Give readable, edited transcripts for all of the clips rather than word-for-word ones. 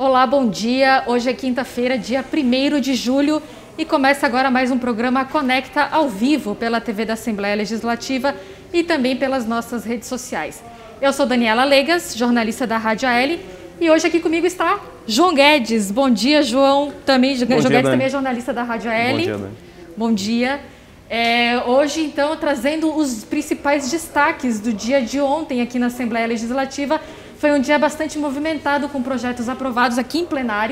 Olá, bom dia. Hoje é quinta-feira, dia 1º de julho e começa agora mais um programa Conecta ao vivo pela TV da Assembleia Legislativa e também pelas nossas redes sociais. Eu sou Daniela Legas, jornalista da Rádio AL, e hoje aqui comigo está João Guedes. Bom dia, João. João Guedes também é jornalista da Rádio AL. Bom dia, Dani. Bom dia. Hoje, então, trazendo os principais destaques do dia de ontem aqui na Assembleia Legislativa. Foi um dia bastante movimentado, com projetos aprovados aqui em plenário,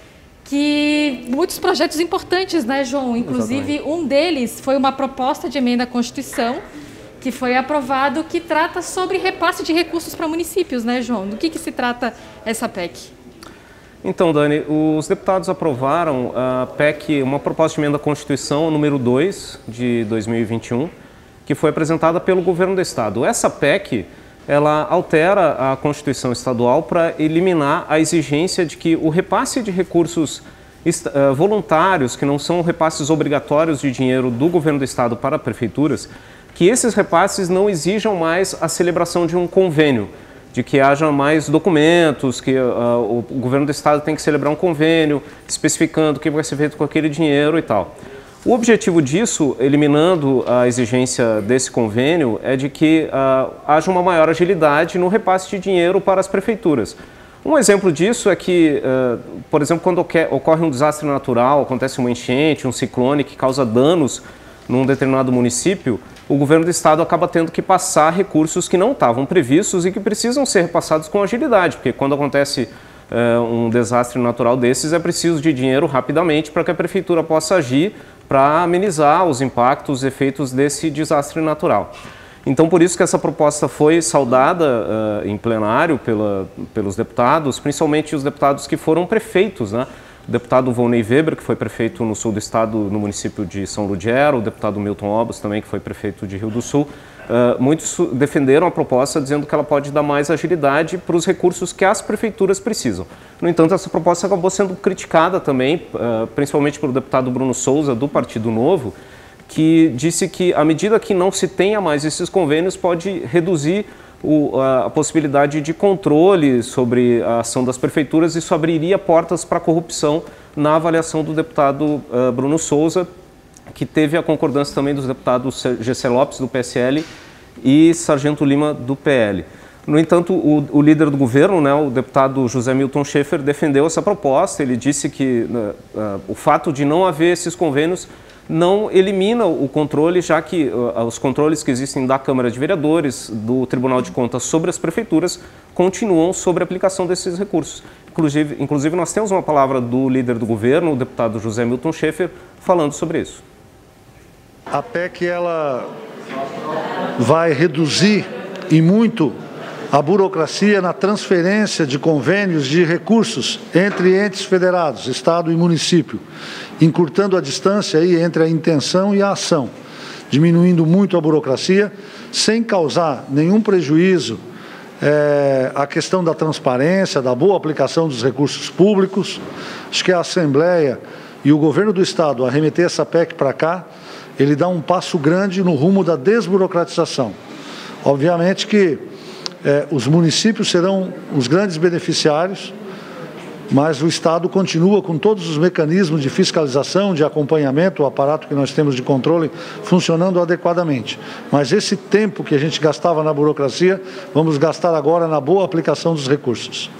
muitos projetos importantes, né, João? Inclusive, exatamente. Um deles foi uma proposta de emenda à Constituição, que foi aprovado, que trata sobre repasse de recursos para municípios, né, João? Do que se trata essa PEC? Então, Dani, os deputados aprovaram a PEC, uma proposta de emenda à Constituição número 2 de 2021, que foi apresentada pelo governo do Estado. Essa PEC, ela altera a Constituição Estadual para eliminar a exigência de que o repasse de recursos voluntários, que não são repasses obrigatórios de dinheiro do governo do Estado para prefeituras, que esses repasses não exijam mais a celebração de um convênio, de que haja mais documentos, que o governo do Estado tem que celebrar um convênio especificando o que vai ser feito com aquele dinheiro e tal. O objetivo disso, eliminando a exigência desse convênio, é de que haja uma maior agilidade no repasse de dinheiro para as prefeituras. Um exemplo disso é que, por exemplo, quando ocorre um desastre natural, acontece uma enchente, um ciclone que causa danos num determinado município, o governo do Estado acaba tendo que passar recursos que não estavam previstos e que precisam ser repassados com agilidade, porque quando acontece um desastre natural desses, é preciso de dinheiro rapidamente para que a prefeitura possa agir para amenizar os impactos, os efeitos desse desastre natural. Então, por isso que essa proposta foi saudada em plenário pelos deputados, principalmente os deputados que foram prefeitos, né? O deputado Volney Weber, que foi prefeito no sul do estado, no município de São Ludgero, o deputado Milton Obos, também, que foi prefeito de Rio do Sul. Muitos defenderam a proposta dizendo que ela pode dar mais agilidade para os recursos que as prefeituras precisam. No entanto, essa proposta acabou sendo criticada também, principalmente pelo deputado Bruno Souza, do Partido Novo, que disse que, à medida que não se tenha mais esses convênios, pode reduzir a possibilidade de controle sobre a ação das prefeituras e isso abriria portas para a corrupção na avaliação do deputado Bruno Souza, que teve a concordância também dos deputados Gessé Lopes, do PSL, e Sargento Lima, do PL. No entanto, o líder do governo, né, o deputado José Milton Schaeffer, defendeu essa proposta. Ele disse que o fato de não haver esses convênios não elimina o controle, já que os controles que existem da Câmara de Vereadores, do Tribunal de Contas sobre as prefeituras, continuam sobre a aplicação desses recursos. Inclusive, nós temos uma palavra do líder do governo, o deputado José Milton Schaeffer, falando sobre isso. A PEC ela vai reduzir e muito a burocracia na transferência de convênios de recursos entre entes federados, Estado e município, encurtando a distância aí entre a intenção e a ação, diminuindo muito a burocracia, sem causar nenhum prejuízo à questão da transparência, da boa aplicação dos recursos públicos. Acho que a Assembleia e o governo do Estado, a remeter essa PEC para cá, ele dá um passo grande no rumo da desburocratização. Obviamente que os municípios serão os grandes beneficiários, mas o Estado continua com todos os mecanismos de fiscalização, de acompanhamento, o aparato que nós temos de controle funcionando adequadamente. Mas esse tempo que a gente gastava na burocracia, vamos gastar agora na boa aplicação dos recursos.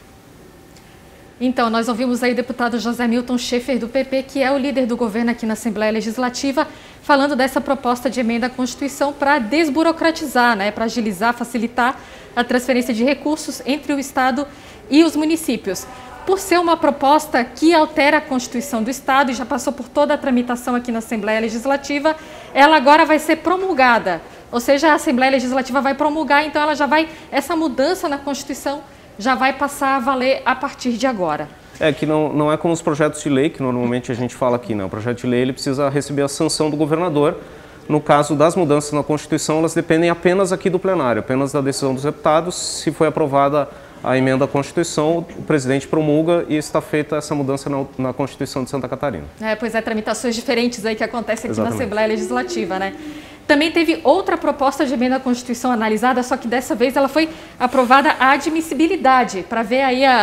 Então, nós ouvimos aí o deputado José Milton Schaeffer, do PP, que é o líder do governo aqui na Assembleia Legislativa, falando dessa proposta de emenda à Constituição para desburocratizar, né, para agilizar, facilitar a transferência de recursos entre o Estado e os municípios. Por ser uma proposta que altera a Constituição do Estado e já passou por toda a tramitação aqui na Assembleia Legislativa, ela agora vai ser promulgada. Ou seja, a Assembleia Legislativa vai promulgar, então essa mudança na Constituição já vai passar a valer a partir de agora. Que não é como os projetos de lei, que normalmente a gente fala aqui, né? O projeto de lei ele precisa receber a sanção do governador. No caso das mudanças na Constituição, elas dependem apenas aqui do plenário, apenas da decisão dos deputados. Se foi aprovada a emenda à Constituição, o presidente promulga e está feita essa mudança na Constituição de Santa Catarina. Pois é, tramitações diferentes aí que acontecem aqui na Assembleia Legislativa, né? Também teve outra proposta de emenda à Constituição analisada, só que dessa vez ela foi aprovada a admissibilidade, para ver aí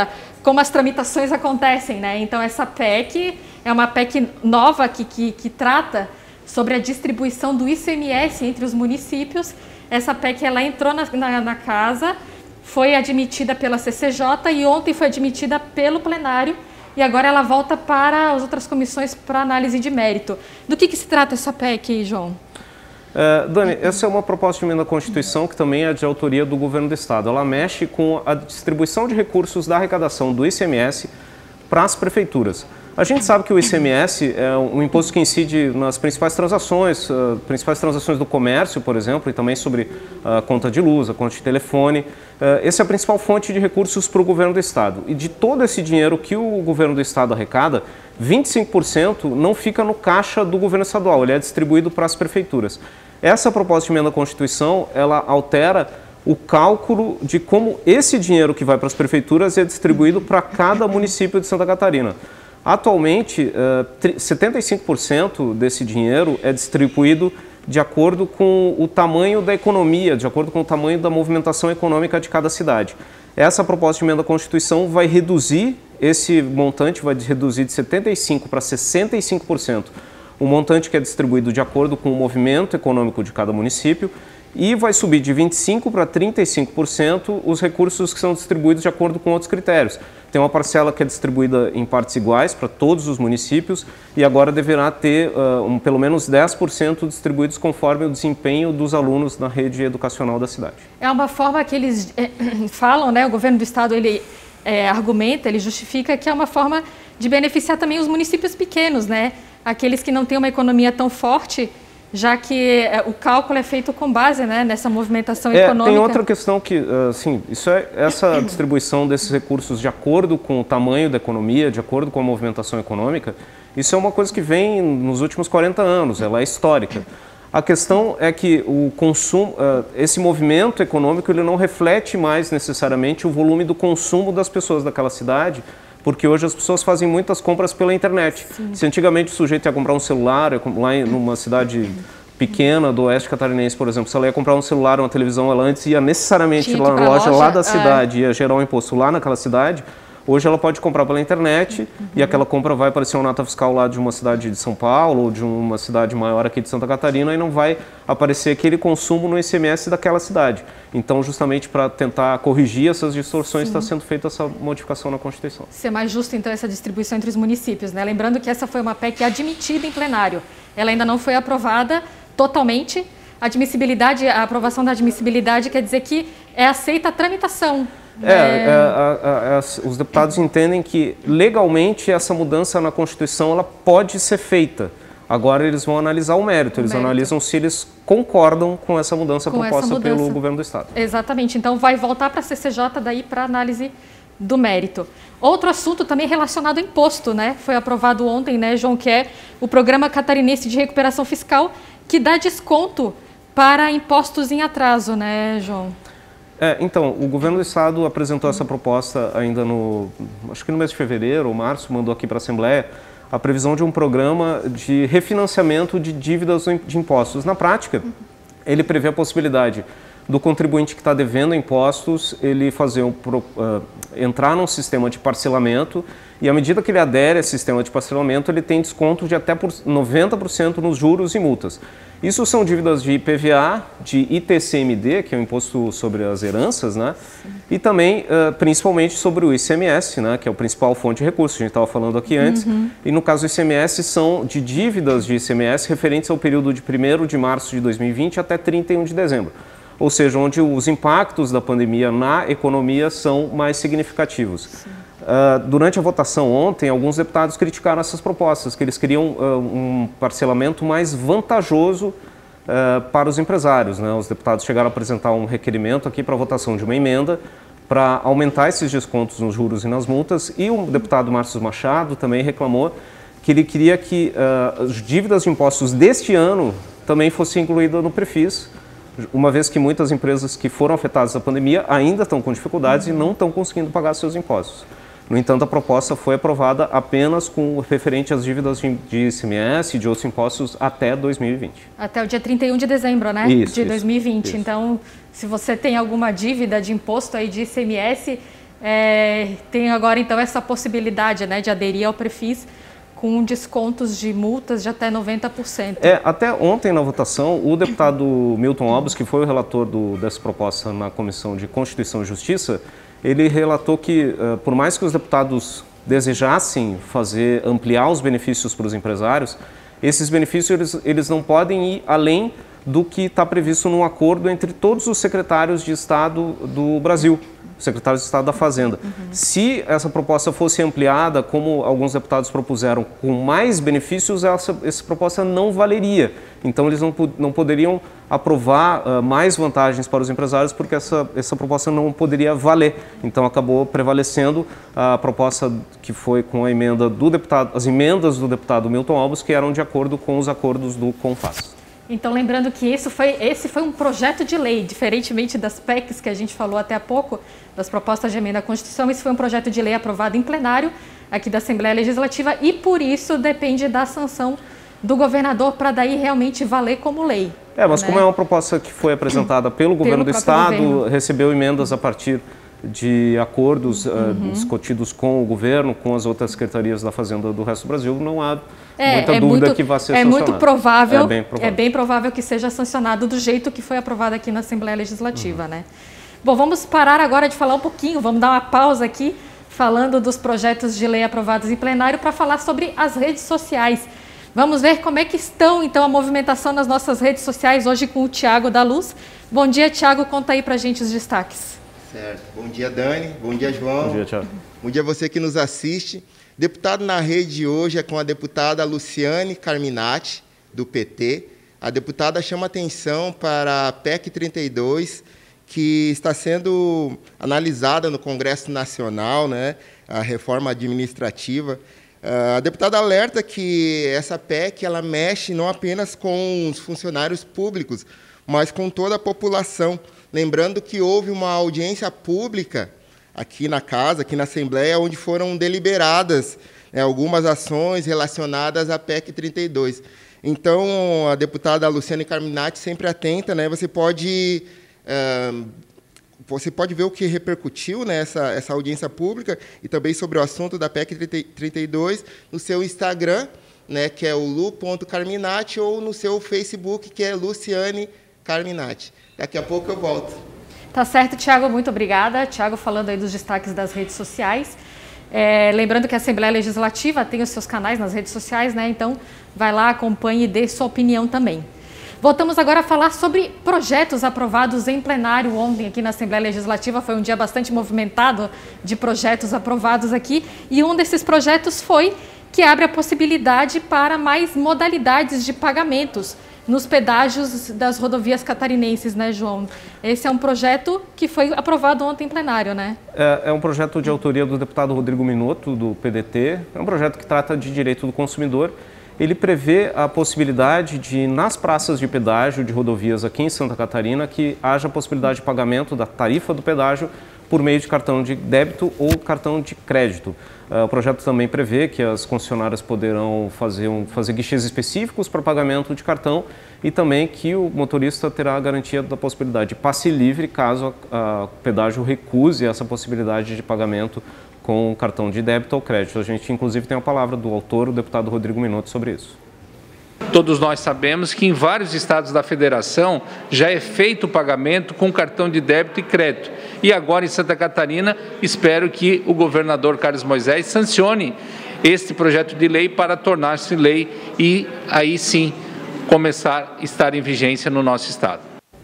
como as tramitações acontecem, né? Então, essa PEC é uma PEC nova que trata sobre a distribuição do ICMS entre os municípios. Essa PEC, ela entrou na casa, foi admitida pela CCJ e ontem foi admitida pelo plenário e agora ela volta para as outras comissões para análise de mérito. Do que se trata essa PEC, João? Dani, essa é uma proposta de emenda à Constituição que também é de autoria do Governo do Estado. Ela mexe com a distribuição de recursos da arrecadação do ICMS para as prefeituras. A gente sabe que o ICMS é um imposto que incide nas principais transações do comércio, por exemplo, e também sobre a conta de luz, a conta de telefone. Essa é a principal fonte de recursos para o Governo do Estado. E de todo esse dinheiro que o Governo do Estado arrecada, 25% não fica no caixa do Governo Estadual, ele é distribuído para as prefeituras. Essa proposta de emenda à Constituição, ela altera o cálculo de como esse dinheiro que vai para as prefeituras é distribuído para cada município de Santa Catarina. Atualmente, 75% desse dinheiro é distribuído de acordo com o tamanho da economia, de acordo com o tamanho da movimentação econômica de cada cidade. Essa proposta de emenda à Constituição vai reduzir esse montante, vai reduzir de 75% para 65%, o montante que é distribuído de acordo com o movimento econômico de cada município, e vai subir de 25% para 35% os recursos que são distribuídos de acordo com outros critérios. Tem uma parcela que é distribuída em partes iguais para todos os municípios e agora deverá ter pelo menos 10% distribuídos conforme o desempenho dos alunos na rede educacional da cidade. É uma forma que eles falam, né? O governo do estado ele argumenta, ele justifica que é uma forma de beneficiar também os municípios pequenos, né? Aqueles que não têm uma economia tão forte, já que o cálculo é feito com base, né, nessa movimentação econômica. Tem outra questão que, assim, essa distribuição desses recursos de acordo com o tamanho da economia, de acordo com a movimentação econômica, isso é uma coisa que vem nos últimos 40 anos, ela é histórica. A questão é que o consumo, esse movimento econômico, ele não reflete mais necessariamente o volume do consumo das pessoas daquela cidade, porque hoje as pessoas fazem muitas compras pela internet. Sim. Se antigamente o sujeito ia comprar um celular, lá numa cidade pequena do oeste catarinense, por exemplo, se ela ia comprar um celular, uma televisão, ela antes ia necessariamente lá na loja lá da cidade, ia gerar um imposto lá naquela cidade. Hoje ela pode comprar pela internet e aquela compra vai aparecer uma nota fiscal lá de uma cidade de São Paulo ou de uma cidade maior aqui de Santa Catarina e não vai aparecer aquele consumo no ICMS daquela cidade. Então, justamente para tentar corrigir essas distorções, está sendo feita essa modificação na Constituição. Ser mais justo, então, essa distribuição entre os municípios, né? Lembrando que essa foi uma PEC admitida em plenário. Ela ainda não foi aprovada totalmente. A aprovação da admissibilidade quer dizer que é aceita a tramitação. Os deputados entendem que legalmente essa mudança na Constituição ela pode ser feita. Agora eles vão analisar o mérito, analisam se eles concordam com essa mudança proposta pelo Governo do Estado. Exatamente, então vai voltar para a CCJ daí para análise do mérito. Outro assunto também relacionado ao imposto, né? Foi aprovado ontem, né, João, que é o Programa Catarinense de Recuperação Fiscal, que dá desconto para impostos em atraso, né, João? Então, o Governo do Estado apresentou essa proposta ainda acho que no mês de fevereiro ou março, mandou aqui para a Assembleia a previsão de um programa de refinanciamento de dívidas de impostos. Na prática, ele prevê a possibilidade do contribuinte que está devendo impostos, ele entrar num sistema de parcelamento e à medida que ele adere a esse sistema de parcelamento, ele tem desconto de até 90% nos juros e multas. Isso são dívidas de IPVA, de ITCMD, que é o Imposto sobre as Heranças, né? E também, principalmente, sobre o ICMS, né? Que é a principal fonte de recursos, a gente estava falando aqui antes. E no caso do ICMS, são de dívidas de ICMS referentes ao período de 1º de março de 2020 até 31 de dezembro. Ou seja, onde os impactos da pandemia na economia são mais significativos. Durante a votação ontem, alguns deputados criticaram essas propostas, que eles queriam um parcelamento mais vantajoso para os empresários, né? Os deputados chegaram a apresentar um requerimento aqui para a votação de uma emenda para aumentar esses descontos nos juros e nas multas, e o deputado Márcio Machado também reclamou que ele queria que as dívidas de impostos deste ano também fossem incluídas no Prefis, uma vez que muitas empresas que foram afetadas da pandemia ainda estão com dificuldades e não estão conseguindo pagar seus impostos. No entanto, a proposta foi aprovada apenas com referente às dívidas de ICMS e de outros impostos até 2020. Até o dia 31 de dezembro, né? De 2020. Isso. Então, se você tem alguma dívida de imposto aí de ICMS, tem agora então essa possibilidade, né, de aderir ao Prefis com descontos de multas de até 90%. Até ontem na votação, o deputado Milton Obos, que foi o relator dessa proposta na Comissão de Constituição e Justiça, ele relatou que, por mais que os deputados desejassem ampliar os benefícios para os empresários, esses benefícios eles não podem ir além do que está previsto num acordo entre todos os secretários de Estado do Brasil, secretários de Estado da Fazenda. Se essa proposta fosse ampliada, como alguns deputados propuseram, com mais benefícios, essa proposta não valeria. Então, eles não poderiam aprovar mais vantagens para os empresários, porque essa proposta não poderia valer. Então, acabou prevalecendo a proposta que foi com a emenda as emendas do deputado Milton Obos, que eram de acordo com os acordos do CONFAS. Então, lembrando que esse foi um projeto de lei, diferentemente das PECs que a gente falou até há pouco, das propostas de emenda à Constituição, esse foi um projeto de lei aprovado em plenário aqui da Assembleia Legislativa e, por isso, depende da sanção do governador para daí realmente valer como lei. Mas como é uma proposta que foi apresentada pelo governo do Estado, recebeu emendas a partir de acordos discutidos com o governo, com as outras secretarias da Fazenda do resto do Brasil, não há muita dúvida que vai ser sancionado. É bem provável que seja sancionado do jeito que foi aprovado aqui na Assembleia Legislativa, né? Bom, vamos parar agora de falar um pouquinho, vamos dar uma pausa aqui, falando dos projetos de lei aprovados em plenário, para falar sobre as redes sociais. Vamos ver como é que estão, então, a movimentação nas nossas redes sociais, hoje com o Thiago da Luz. Bom dia, Thiago, conta aí pra gente os destaques. Certo. Bom dia, Dani. Bom dia, João. Bom dia, Thiago. Bom dia a você que nos assiste. Deputado na rede hoje é com a deputada Luciane Carminati, do PT. A deputada chama atenção para a PEC 32, que está sendo analisada no Congresso Nacional, né, a reforma administrativa. A deputada alerta que essa PEC ela mexe não apenas com os funcionários públicos, mas com toda a população. Lembrando que houve uma audiência pública aqui na Casa, aqui na Assembleia, onde foram deliberadas algumas ações relacionadas à PEC 32. Então, a deputada Luciane Carminati, sempre atenta, né, você pode ver o que repercutiu nessa audiência pública e também sobre o assunto da PEC 32 no seu Instagram, né, que é o lu.carminati, ou no seu Facebook, que é Luciane Carminati. Daqui a pouco eu volto. Tá certo, Thiago, muito obrigada. Thiago falando aí dos destaques das redes sociais. Lembrando que a Assembleia Legislativa tem os seus canais nas redes sociais, né? Então, vai lá, acompanhe e dê sua opinião também. Voltamos agora a falar sobre projetos aprovados em plenário ontem aqui na Assembleia Legislativa. Foi um dia bastante movimentado de projetos aprovados aqui. E um desses projetos foi que abre a possibilidade para mais modalidades de pagamentos nos pedágios das rodovias catarinenses, né, João? Esse é um projeto que foi aprovado ontem em plenário, né? É um projeto de autoria do deputado Rodrigo Minotto, do PDT. É um projeto que trata de direito do consumidor. Ele prevê a possibilidade de, nas praças de pedágio de rodovias aqui em Santa Catarina, que haja a possibilidade de pagamento da tarifa do pedágio por meio de cartão de débito ou cartão de crédito. O projeto também prevê que as concessionárias poderão fazer guichês específicos para pagamento de cartão e também que o motorista terá a garantia da possibilidade de passe livre caso o pedágio recuse essa possibilidade de pagamento com cartão de débito ou crédito. A gente, inclusive, tem a palavra do autor, o deputado Rodrigo Minotto, sobre isso. Todos nós sabemos que em vários estados da federação já é feito o pagamento com cartão de débito e crédito. E agora em Santa Catarina, espero que o governador Carlos Moisés sancione este projeto de lei para tornar-se lei e aí sim começar a estar em vigência no nosso estado.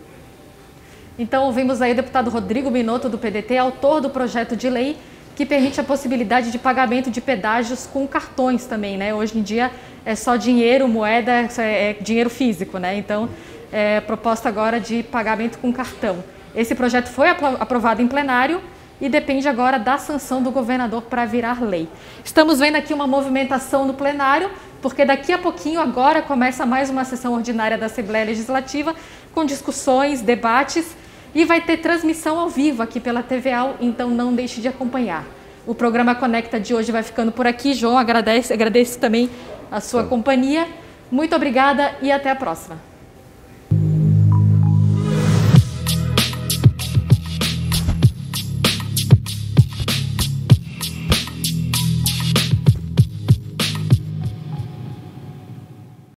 Então ouvimos aí o deputado Rodrigo Minotto do PDT, autor do projeto de lei que permite a possibilidade de pagamento de pedágios com cartões também, né? Hoje em dia é só dinheiro, moeda, é dinheiro físico, né? Então, é proposta agora de pagamento com cartão. Esse projeto foi aprovado em plenário e depende agora da sanção do governador para virar lei. Estamos vendo aqui uma movimentação no plenário, porque daqui a pouquinho agora começa mais uma sessão ordinária da Assembleia Legislativa com discussões, debates e vai ter transmissão ao vivo aqui pela TVA, então não deixe de acompanhar. O programa Conecta de hoje vai ficando por aqui. João, agradeço também a sua companhia. Muito obrigada e até a próxima.